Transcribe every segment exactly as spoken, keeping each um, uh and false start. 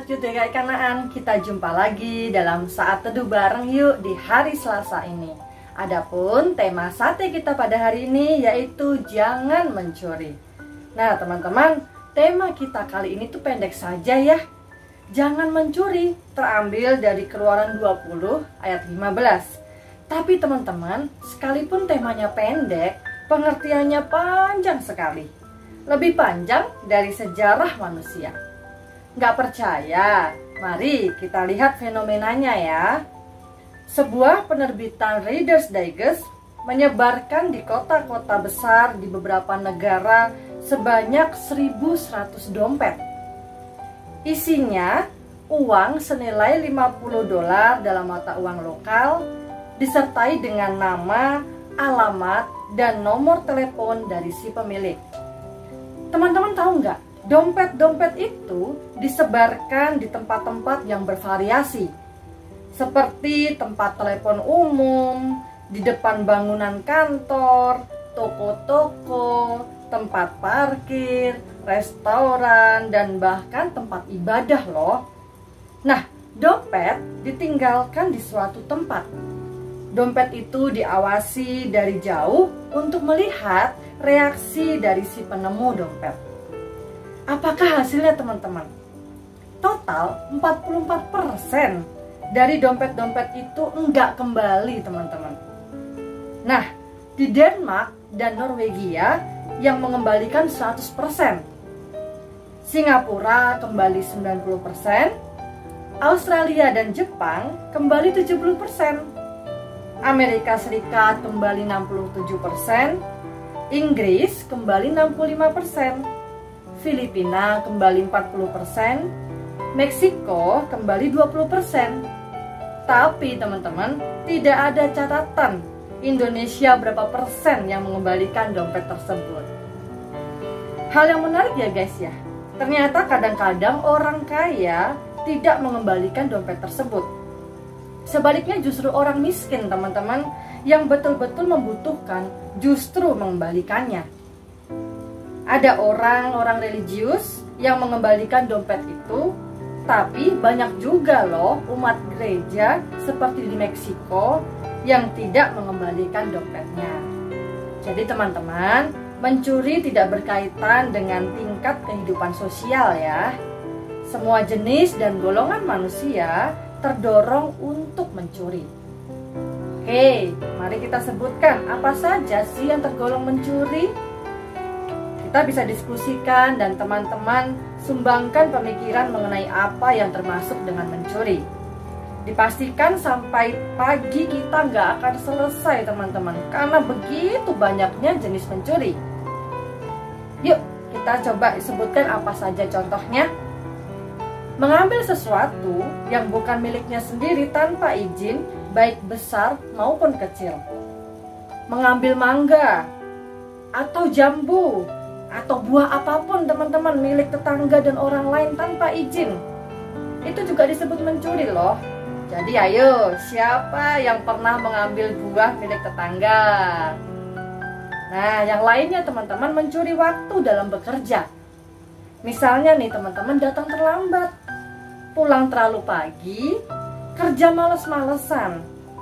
Cute Kayak Kanaan, kita jumpa lagi dalam saat teduh bareng yuk di hari Selasa ini. Adapun tema sate kita pada hari ini yaitu jangan mencuri. Nah teman-teman, tema kita kali ini tuh pendek saja ya. Jangan mencuri, terambil dari Keluaran dua puluh ayat lima belas. Tapi teman-teman, sekalipun temanya pendek, pengertiannya panjang sekali. Lebih panjang dari sejarah manusia. Nggak percaya? Mari kita lihat fenomenanya ya. Sebuah penerbitan Reader's Digest menyebarkan di kota-kota besar di beberapa negara sebanyak seribu seratus dompet. Isinya uang senilai lima puluh dolar dalam mata uang lokal, disertai dengan nama, alamat, dan nomor telepon dari si pemilik. Teman-teman tahu nggak? Dompet-dompet itu disebarkan di tempat-tempat yang bervariasi, seperti tempat telepon umum, di depan bangunan kantor, toko-toko, tempat parkir, restoran, dan bahkan tempat ibadah loh. Nah, dompet ditinggalkan di suatu tempat. Dompet itu diawasi dari jauh untuk melihat reaksi dari si penemu dompet. Apakah hasilnya teman-teman? Total empat puluh empat persen dari dompet-dompet itu enggak kembali teman-teman. Nah, di Denmark dan Norwegia yang mengembalikan seratus persen. Singapura kembali sembilan puluh persen. Australia dan Jepang kembali tujuh puluh persen. Amerika Serikat kembali enam puluh tujuh persen. Inggris kembali enam puluh lima persen. Filipina kembali empat puluh persen, Meksiko kembali dua puluh persen. Tapi teman-teman, tidak ada catatan Indonesia berapa persen yang mengembalikan dompet tersebut. Hal yang menarik ya guys ya, ternyata kadang-kadang orang kaya tidak mengembalikan dompet tersebut. Sebaliknya justru orang miskin teman-teman yang betul-betul membutuhkan justru mengembalikannya. Ada orang-orang religius yang mengembalikan dompet itu, tapi banyak juga loh umat gereja seperti di Meksiko yang tidak mengembalikan dompetnya. Jadi teman-teman, mencuri tidak berkaitan dengan tingkat kehidupan sosial ya. Semua jenis dan golongan manusia terdorong untuk mencuri. Oke, mari kita sebutkan apa saja sih yang tergolong mencuri. Kita bisa diskusikan dan teman-teman sumbangkan pemikiran mengenai apa yang termasuk dengan mencuri. Dipastikan sampai pagi kita nggak akan selesai teman-teman, karena begitu banyaknya jenis mencuri. Yuk kita coba sebutkan apa saja contohnya. Mengambil sesuatu yang bukan miliknya sendiri tanpa izin, baik besar maupun kecil. Mengambil mangga atau jambu atau buah apapun teman-teman milik tetangga dan orang lain tanpa izin, itu juga disebut mencuri loh. Jadi ayo, siapa yang pernah mengambil buah milik tetangga? Nah, yang lainnya teman-teman, mencuri waktu dalam bekerja. Misalnya nih teman-teman datang terlambat, pulang terlalu pagi, kerja males-malesan.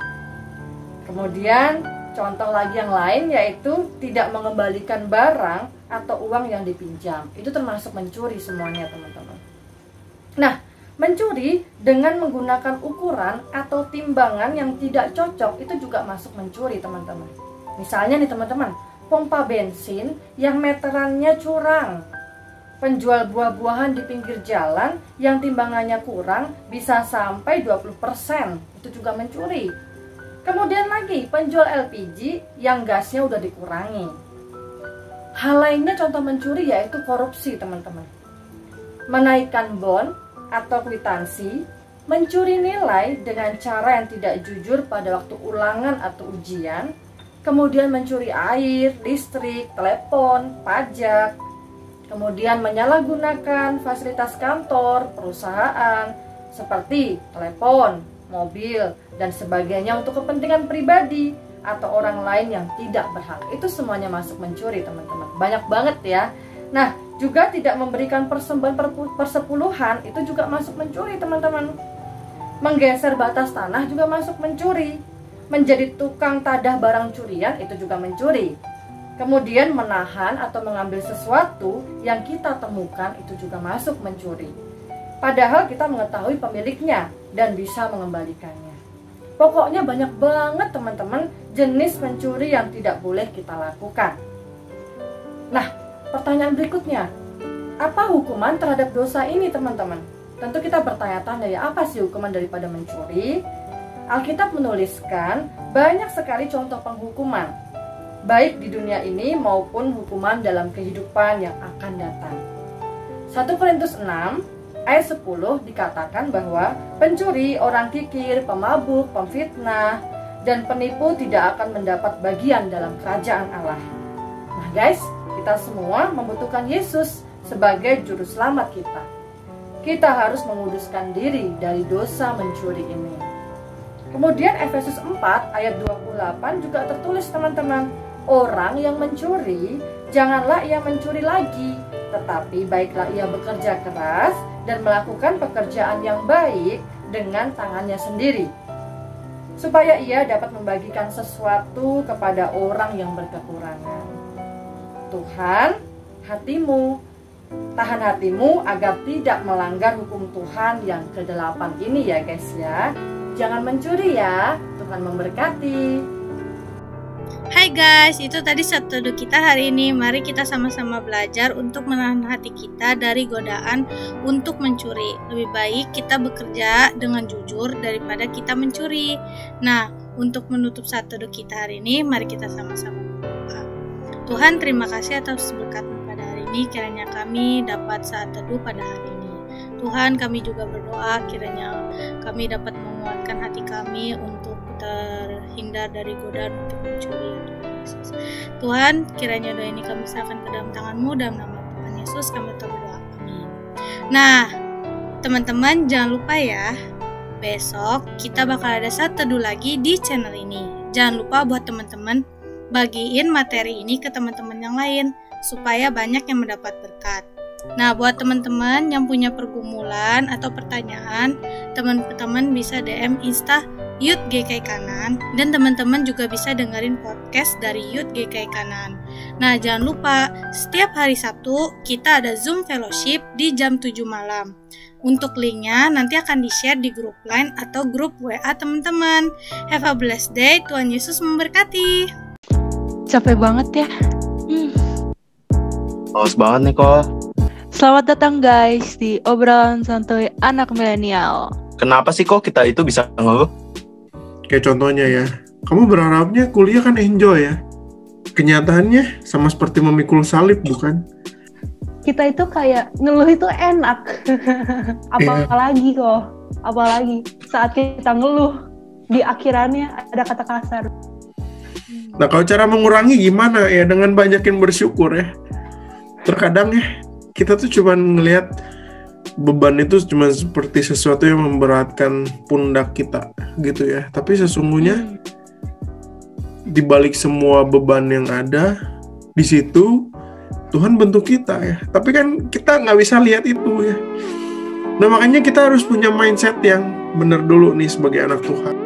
Kemudian contoh lagi yang lain yaitu tidak mengembalikan barang atau uang yang dipinjam. Itu termasuk mencuri semuanya teman-teman. Nah, mencuri dengan menggunakan ukuran atau timbangan yang tidak cocok itu juga masuk mencuri teman-teman. Misalnya nih teman-teman, pompa bensin yang meterannya curang. Penjual buah-buahan di pinggir jalan yang timbangannya kurang bisa sampai dua puluh persen. Itu juga mencuri. Kemudian lagi penjual L P G yang gasnya udah dikurangi. Hal lainnya contoh mencuri yaitu korupsi teman-teman. Menaikkan bon atau kwitansi, mencuri nilai dengan cara yang tidak jujur pada waktu ulangan atau ujian, kemudian mencuri air, listrik, telepon, pajak, kemudian menyalahgunakan fasilitas kantor, perusahaan, seperti telepon, mobil, dan sebagainya untuk kepentingan pribadi atau orang lain yang tidak berhak. Itu semuanya masuk mencuri teman-teman. Banyak banget ya. Nah, juga tidak memberikan persembahan persepuluhan itu juga masuk mencuri, teman-teman. Menggeser batas tanah juga masuk mencuri. Menjadi tukang tadah barang curian itu juga mencuri. Kemudian menahan atau mengambil sesuatu yang kita temukan itu juga masuk mencuri. Padahal kita mengetahui pemiliknya dan bisa mengembalikannya. Pokoknya banyak banget teman-teman jenis mencuri yang tidak boleh kita lakukan. Nah, pertanyaan berikutnya, apa hukuman terhadap dosa ini teman-teman? Tentu kita bertanya-tanya ya, apa sih hukuman daripada mencuri? Alkitab menuliskan banyak sekali contoh penghukuman, baik di dunia ini maupun hukuman dalam kehidupan yang akan datang. satu Korintus enam ayat sepuluh dikatakan bahwa pencuri, orang kikir, pemabuk, pemfitnah, dan penipu tidak akan mendapat bagian dalam kerajaan Allah. Nah guys, kita semua membutuhkan Yesus sebagai juru selamat kita. Kita harus menguduskan diri dari dosa mencuri ini. Kemudian Efesus empat ayat dua puluh delapan juga tertulis teman-teman, orang yang mencuri, janganlah ia mencuri lagi, tetapi baiklah ia bekerja keras dan melakukan pekerjaan yang baik dengan tangannya sendiri, supaya ia dapat membagikan sesuatu kepada orang yang berkekurangan. Tuhan, hatimu, tahan hatimu agar tidak melanggar hukum Tuhan yang kedelapan ini ya guys ya. Jangan mencuri ya, Tuhan memberkati. Hai guys, itu tadi satu teduh kita hari ini. Mari kita sama-sama belajar untuk menahan hati kita dari godaan untuk mencuri. Lebih baik kita bekerja dengan jujur daripada kita mencuri. Nah, untuk menutup satu teduh kita hari ini, mari kita sama-sama berdoa. Tuhan, terima kasih atas berkat-Mu pada hari ini. Kiranya kami dapat saat teduh pada hari ini. Tuhan, kami juga berdoa kiranya kami dapat menguatkan hati kami untuk terhindar dari godaan untuk mencuri ya Tuhan Yesus. Tuhan, kiranya doa ini kami serahkan ke dalam tangan-Mu, dalam nama Tuhan Yesus kami berdoa, amin. Nah, teman-teman jangan lupa ya, besok kita bakal ada saat teduh lagi di channel ini. Jangan lupa buat teman-teman bagiin materi ini ke teman-teman yang lain supaya banyak yang mendapat berkat. Nah, buat teman-teman yang punya pergumulan atau pertanyaan, teman-teman bisa D M Insta Youth G K I Kanan, dan teman-teman juga bisa dengerin podcast dari Youth G K I Kanan. Nah, jangan lupa setiap hari Sabtu kita ada Zoom Fellowship di jam tujuh malam. Untuk linknya nanti akan di-share di grup Line atau grup W A teman-teman. Have a blessed day, Tuhan Yesus memberkati. Capek banget ya. Hmm. Haus banget nih kok. Selamat datang guys di obrolan santuy anak milenial. Kenapa sih kok kita itu bisa ngeluh? Kayak contohnya ya, kamu berharapnya kuliah kan enjoy ya. Kenyataannya sama seperti memikul salib, bukan? Kita itu kayak ngeluh itu enak. Apalagi kok, apalagi saat kita ngeluh, di akhirannya ada kata kasar. Nah, kalau cara mengurangi gimana ya? Dengan banyakin bersyukur ya. Terkadang ya, kita tuh cuma ngelihat beban itu cuma seperti sesuatu yang memberatkan pundak kita gitu ya. Tapi sesungguhnya hmm. di balik semua beban yang ada di situ Tuhan bentuk kita ya. Tapi kan kita nggak bisa lihat itu ya. Nah makanya kita harus punya mindset yang benar dulu nih sebagai anak Tuhan.